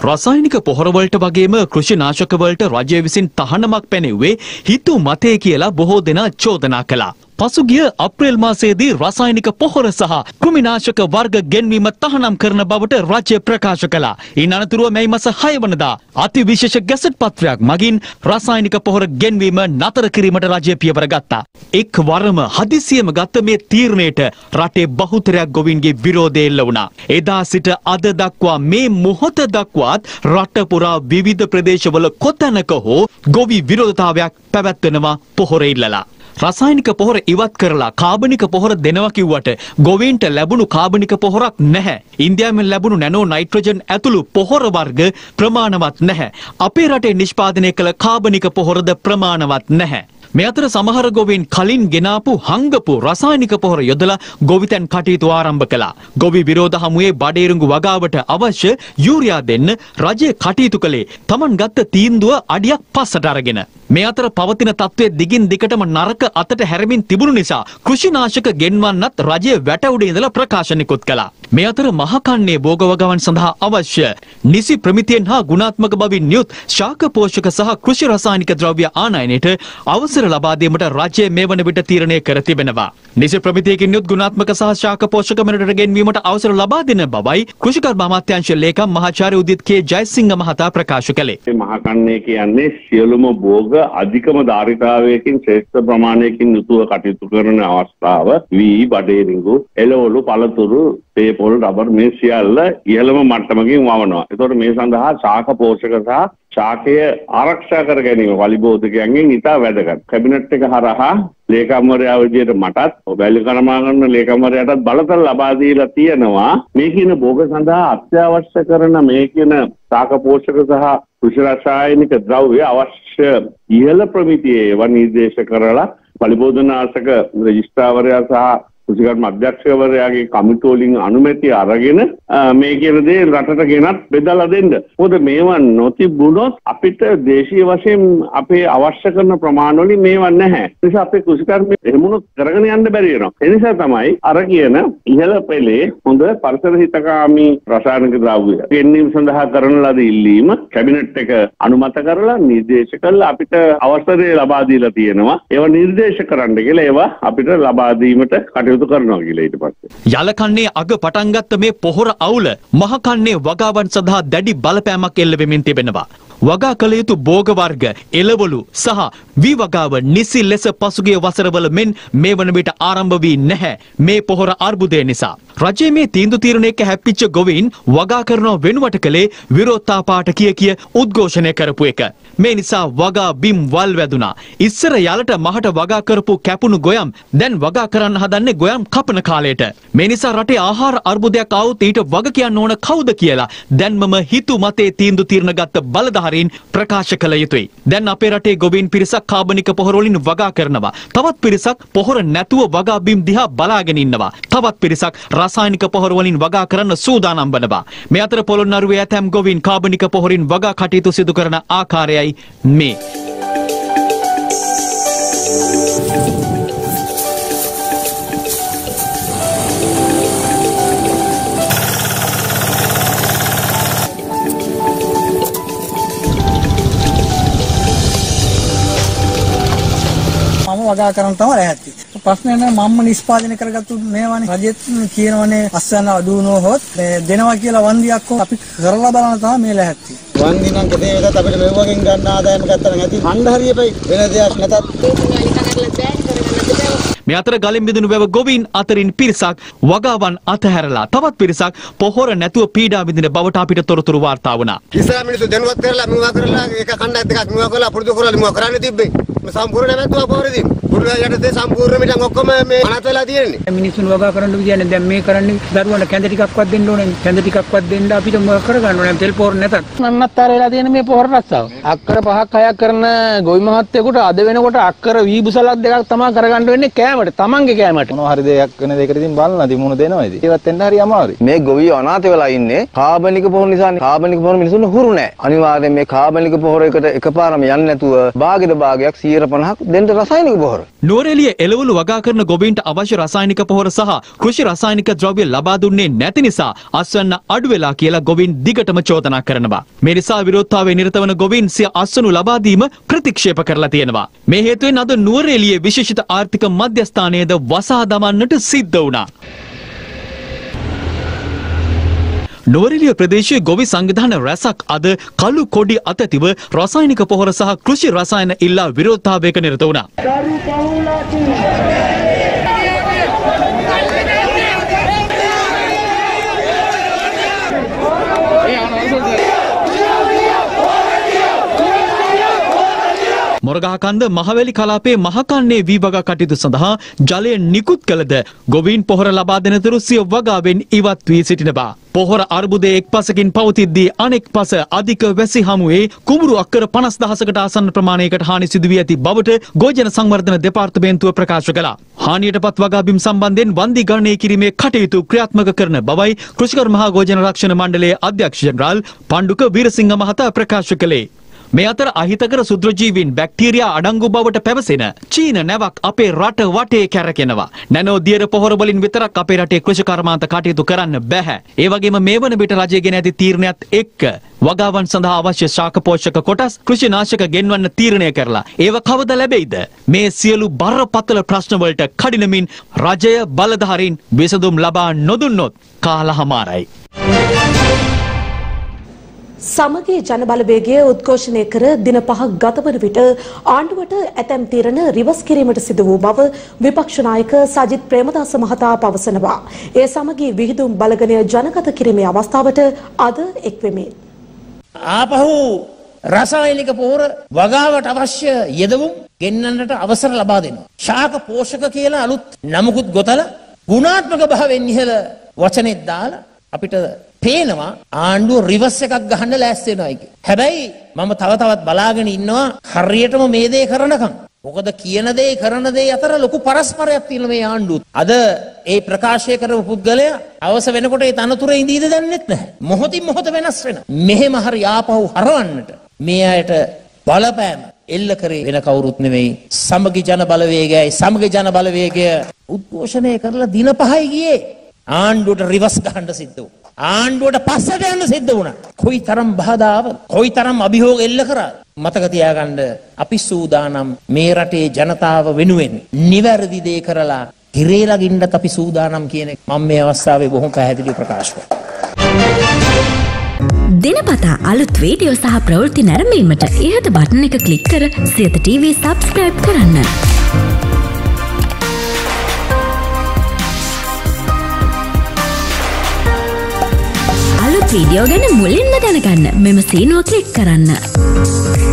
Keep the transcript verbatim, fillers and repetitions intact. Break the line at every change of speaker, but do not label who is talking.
රසායනික පොහොර වලට වගේම කෘෂි නාශක වලට රජය විසින් තහනමක් පැනෙව්වේ හිතු මතය කියලා බොහෝ දෙනා චෝදනා කළා. පසුගිය අප්‍රේල් මාසයේදී රසායනික පොහොර සහ කෘමිනාශක වර්ග ගෙන්වීම තහනම් කරන බවට රජය ප්‍රකාශ කළා. ඉන් අනතුරුව මේ මාස හය වනදා අතිවිශේෂ ගැසට් පත්‍රයක් මගින් රසායනික පොහොර ගෙන්වීම නතර කිරීමට රජය පියවර ගත්තා. එක්වරම හදිසියෙම ගත්ත මේ තීරණයට රටේ බහුතරයක් ගොවීන්ගේ විරෝධය එල්ල වුණා. එදා සිට අද දක්වා මේ මොහොත දක්වාත් රට පුරා විවිධ ප්‍රදේශවල කොතැනක හෝ ගොවි විරෝධතාවයක් පැවැත්වෙනවා පොහොර ඉල්ලලා. රසායනික පොහොර ඉවත් කරලා කාබනික පොහොර දෙනවා කිව්වට ගොවීන්ට ලැබුණු කාබනික පොහොරක් නැහැ. ඉන්දියාවෙන් ලැබුණු නැනෝ නයිට්‍රජන් ඇතුළු පොහොර වර්ග ප්‍රමාණවත් නැහැ. අපේ රටේ නිෂ්පාදනය කළ කාබනික පොහොරද ප්‍රමාණවත් නැහැ. මේ අතර සමහර ගොවීන් කලින් ගෙනාපු හංගපු රසායනික පොහොර යොදලා ගොවිතැන් කටයුතු ආරම්භ කළා. ගොවි විරෝධ හමුවේ බඩේරුඟු වගාවට අවශ්‍ය යූරියා දෙන්න රජය කටයුතු කළේ Taman ගත්ත තීන්දුව අඩියක් පස්සට අරගෙන. මේ අතර පවතින තත්ත්වයේ දිගින් දිගටම නරක අතට හැරමින් තිබුණු නිසා කෘෂිනාශක ගෙන්වන්නත් රජය වැට උඩ ඉඳලා ප්‍රකාශනිකුත් කළා. මේ අතර මහකන්නේ භෝග වගාවන් සඳහා අවශ්‍ය නිසි ප්‍රමිතියෙන් හා ගුණාත්මක බවින් යුත් ශාක පෝෂක සහ කෘෂි රසායනික ද්‍රව්‍ය ආනයනයට අවසර ලබා දීමට රජය මේ වන විට තීරණය කර තිබෙනවා. නිසි ප්‍රමිතියකින් යුත් ගුණාත්මක සහ ශාක පෝෂක මෙරට ගෙන්වීමට අවසර ලබා දෙන බවයි කෘෂිකර්ම අමාත්‍යාංශ ලේකම් මහාචාර්ය උදිත් කේ ජයසිංහ මහතා ප්‍රකාශ කළේ.
මේ මහකන්නේ කියන්නේ සියලුම භෝග අධිකම ධාරිතාවයකින් ශ්‍රේෂ්ඨ ප්‍රමාණයකින් යුතුව කටයුතු කරන අවස්ථාව වී බඩේරිඟු එළවලු පළතුරු පේපොල් රබර් මේ සියල්ල ඉහළම මට්ටමකින් වවනවා. ඒතකොට මේ සඳහා ශාක පෝෂක සහ ශාකය ආරක්ෂා කර ගැනීම වලිබෝධකයන්ගෙන් ඉතා වැදගත්. කැබිනට් එක හරහා ලේකම්වරයා විදියට මටත් වැලි කර්මාගන්න ලේකම්වරයාටත් බලතල ලබා දීලා තියෙනවා. මේ කියන භෝග සඳහා අත්‍යවශ්‍ය කරන මේ කියන ශාක පෝෂක සහ කෘෂි රසායනික ද්‍රව්‍ය අවශ්‍ය ඉහළ ප්‍රමිතියේ ඒවා නිර්දේශ කරලා වලිබෝධනාශක රෙජිස්ට්‍රාර්වරයා සහ කෘෂිකර්ම අධ්‍යක්ෂකවරයාගේ කමිටු වලින් අනුමැතිය අරගෙන මේ කියන දේ රටට ගෙනත් බෙදලා දෙන්න. මොකද මේවා නොතිබුණොත් අපිට දේශීය වශයෙන් අපේ අවශ්‍ය කරන ප්‍රමාණ වලින් මේවා නැහැ. ඒ නිසා අපේ කෘෂිකර්මයේ එහෙමුණු කරගෙන යන්න බැරි වෙනවා. ඒ නිසා තමයි අර කියන ඉහළ පෙළේ හොඳ පරිසර හිතකාමී රසායනික ද්‍රව්‍ය ගෙන්වීම සඳහා කරන ලද ඉල්ලීම කැබිනට් එක අනුමත කරලා නිර්දේශ කළා අපිට අවසරය ලබා දීලා තියෙනවා. ඒවා නිර්දේශ කරන්න කියලා ඒවා අපිට ලබා දීමට කටයුතු කරනවා කියලා ඊට පස්සේ
යලකන්නේ අග පටන් ගත්ත මේ පොහොර අවුල මහකන්නේ වගාවන් සඳහා දැඩි බලපෑමක් එල්ල වෙමින් තිබෙනවා. වගා කළ යුතු භෝග වර්ග එළවලු සහ වී වගාව නිසි ලෙස පසුගිය වසරවල මෙන් මේ වන විට ආරම්භ වී නැහැ මේ පොහොර අර්බුදය නිසා. රජයේ මේ තීන්දුව තීරණයක හැප්පිච්ච ගොවීන් වගා කරනව වෙනුවට කළේ විරෝධතා පාට කිය කිය උද්ඝෝෂණය කරපු එක. මේ නිසා වගා බිම් වල් වැදුනා. ඉස්සර යලට මහට වගා කරපු කැපුණු ගොයම් දැන් වගා කරන්න හදන්නේ ගොයම් කපන කාලයට. මේ නිසා රටේ ආහාර අර්බුදයක් ආවොත් ඊට වග කියන්න ඕන කවුද කියලා දැන්මම හිතු මතේ තීන්දුව තීරණ ගත්ත බලධාරීන් ප්‍රකාශ කළ යුතුයි. දැන් අපේ රටේ ගොවීන් පිරිසක් කාබනික පොහොර වලින් වගා කරනවා. තවත් පිරිසක් පොහොර නැතුව වගා බිම් දිහා බලාගෙන ඉන්නවා. තවත් පිරිසක් රසායනික පොහොර වලින් වගා කරන්න සූදානම් වනවා. මේ අතර පොළොන්නරුවේ ඇතැම් ගොවීන් කාබනික පොහොරින් වගා කටයුතු සිදු කරන ආකාරයයි මේ.
වගා කරන් තමයි රැහැත්ති. ප්‍රශ්නේ නෑ මම්ම නිෂ්පාදනය කරගත්තු මේවානේ රජෙත් කියනවනේ අස්සන අඩු වුණොත් දෙනවා කියලා වන්දියක් කො අපි කරලා බලන තමයි මේ රැහැත්ති. වන්දි නම් කෙසේ වෙතත් අපිට මෙව්වගෙන් ගන්න ආදායම ගත්තා නම් ඇති හන්ද හරියපයි වෙන දෙයක් නැතත්
මේ අතර ගලින් බිඳුණු වැව ගොවීන් අතරින් පිරිසක් වගාවන් අතහැරලා තවත් පිරිසක් පොහොර නැතුව පීඩා විඳින බවට අපිට තොරතුරු වාර්තා වුණා.
ඉස්සර මිනිස්සු දැනුවත් කරලා මුවා කරලා ඒක කණ්ඩායම් දෙකක් මුවා කරලා පුරුදු කරලා මුවා කරන්න තිබ්බේ. සම්පූර්ණ නැතුව පොරදී. පුරුදු යටතේ සම්පූර්ණ මිටන් ඔක්කොම මේ අනත වෙලා තියෙන්නේ.
මිනිස්සුන් වගා කරන්න විදියන්නේ දැන් මේ කරන්නේ දරුවන්ට කැඳ ටිකක්වත් දෙන්න ඕනේ. කැඳ ටිකක්වත් දෙන්න අපිට මුවා කරගන්න ඕනේ. තෙල් පොහොර නැතත්. නන්නත්තර වෙලා තියෙන මේ පොහොර රස්සාව. අක්කර පහක් හයක් කරන ගොවි මහත්තයෙකුට අද වෙනකොට අක්කර වී බුසලක් දෙකක් තමයි කරගන්න වෙන්නේ කෑමට. තමන්ගේ කෑමට. මොනවා හරි දෙයක් වෙන දෙයකට ඉතින් බලන්න දිමුණ දෙනවා ඉතින්. ඒවත් එන්න හරි අමාරුයි. මේ ගොවියෝ අනාථ වෙලා ඉන්නේ කාබනික පොහොර නිසානේ. කාබනික පොහොර මිනිසුන් හුරු නැහැ. අනිවාර්යෙන් මේ කාබනික පොහොරයකට එකපාරම යන්නේ නැතුව භාගෙට භාගයක් සියයට පනහක් දෙන්න රසායනික පොහොර.
නුවරඑළිය එළවලු වගා කරන ගොවීන්ට අවශ්‍ය රසායනික පොහොර සහ කෘෂි රසායනික ද්‍රව්‍ය ලබා දුන්නේ නැති නිසා අස්වැන්න අඩු වෙලා කියලා ගොවීන් දිගටම චෝදනා කරනවා. මේ නිසා විරෝධතාවයේ නිරත වන ගොවීන් සිය අස්වනු ලබා දීම ප්‍රතික්ෂේප කරලා තියෙනවා. මේ හේතුවෙන් අද නුවරඑළියේ විශේෂිත ආර්ථික මධ්‍යස්ථානයේද වසා දමන්නට සිද්ධ වුණා. නුවරඑළිය ප්‍රදේශයේ ගොවි සංවිධාන රැසක් අද කළු කොඩි අතතිව රසායනික පොහොර සහ කෘෂි රසායන ඉල්ලා විරෝධතාවයක නිරත වුණා. මොරගහකන්ද මහවැලි කලාපයේ මහකන්නේ වී වගා කටයුතු සඳහා ජලය නිකුත් කළද ගොවීන් පොහොර ලබා දෙනතුරු සිය වගාවෙන් ඉවත් වී සිටින බව. පොහොර අර්බුදයේ එක් පසකින් පවතිද්දී අනෙක් පස අධික වැසි හමුවේ කුඹුරු අක්කර පනස් දහසකට ආසන්න ප්‍රමාණයකට හානි සිදු වී ඇති බවට ගෝජන සංවර්ධන දෙපාර්තමේන්තුව ප්‍රකාශ කළා. හානියටපත් වගාබිම් සම්බන්ධයෙන් වන්දි ගණනය කිරීමේ කටයුතු ක්‍රියාත්මක කරන බවයි කෘෂිකර්ම මහා ගෝජන රක්ෂණ මණ්ඩලයේ අධ්‍යක්ෂ ජනරාල් පණ්ඩුක වීරසිංහ මහතා ප්‍රකාශ කළේ. මේ අතර අහිතකර සුද්‍රජීවීන් බැක්ටීරියා අඩංගු බවට පැවසෙන චීන නැවක් අපේ රට වටේ කැරකෙනවා. නැනෝ දියර පොහොර වලින් විතරක් අපේ රටේ කෘෂිකර්මාන්ත කටයුතු කරන්න බෑ. ඒ වගේම මේ වන විට රජය ගෙන ඇති තීරණයත් එක්ක වගාවන් සඳහා අවශ්‍ය ශාක පෝෂක කොටස් කෘෂිනාශක ගෙන්වන්න තීරණය කරලා ඒව කවද ලැබෙයිද? මේ සියලු බරපතල ප්‍රශ්න වලට කඩිනමින් රජය බලධාරීන් විසඳුම් ලබා නොදුන්නොත් කාලහමාරයි.
සමගී ජනබලවේගය උද්ඝෝෂණය කර දින පහක් ගතවන විට ආණ්ඩුවට ඇතැම් තීරණ රිවර්ස් කිරීමට සිදු වූ බව විපක්ෂ නායක සජිත් ප්‍රේමදාස මහතා පවසනවා. ඒ සමගී විහිදුම් බලගණය ජනගත කිරීමේ අවස්ථාවට අද එක්වෙමි.
ආපහු රසායනික පොහොර වගාවට අවශ්‍ය යෙදවුම් ගෙන්නන්නට අවසර ලබා දෙනවා. ශාක පෝෂක කියලා අලුත් නමකුත් ගොතලා ගුණාත්මක භාවයෙන් ඉහළ වචනෙත් දාලා අපිට පේනවා ආණ්ඩුව රිවර්ස් එකක් ගහන්න ලෑස්ති වෙනවා කියලා. හැබැයි මම තව තවත් බලාගෙන ඉන්නවා හරියටම මේ දේ කරනකම්. මොකද කියන දේ කරන දේ අතර ලොකු පරස්පරයක් තියෙනවා මේ ආණ්ඩුව. අද ඒ ප්‍රකාශය කරපු පුද්ගලයා අවශ්‍ය වෙනකොට ඒ තනතුරේ ඉඳීද දන්නෙත් නැහැ. මොහොතින් මොහොත වෙනස් වෙනවා. මෙහෙම හරි ආපහු හරවන්නට මේ අයට බලපෑම එල්ල කරේ වෙන කවුරුත් නෙවෙයි සමගි ජන බලවේගයයි. සමගි ජන බලවේගය උද්ඝෝෂණය කරලා දින පහයි ගියේ. ආණ්ඩුවට රිවර්ස් ගහන්න සිද්ධ වුණා. ආණ්ඩුවට පස්සට යන්න සිද්ධ වුණා. කොයි තරම් බාධාව කොයි තරම් අභියෝග එල්ල කරාද මතක තියාගන්න. අපි සූදානම් මේ රටේ ජනතාව වෙනුවෙන් නිවැරදි දේ කරලා හිරේලගින්නත් අපි සූදානම් කියන එක මම මේ අවස්ථාවේ බොහොම පැහැදිලිව ප්‍රකාශ කරනවා.
දිනපතා අලුත් වීඩියෝ සහ ප්‍රවෘත්ති නැරඹීමට ඉහත බටන් එක ක්ලික් කර සියත ටීවී සබ්ස්ක්‍රයිබ් කරන්න. වීඩියෝ ගැන මුලින්ම දැනගන්න මෙම සීනුව ක්ලික් කරන්න.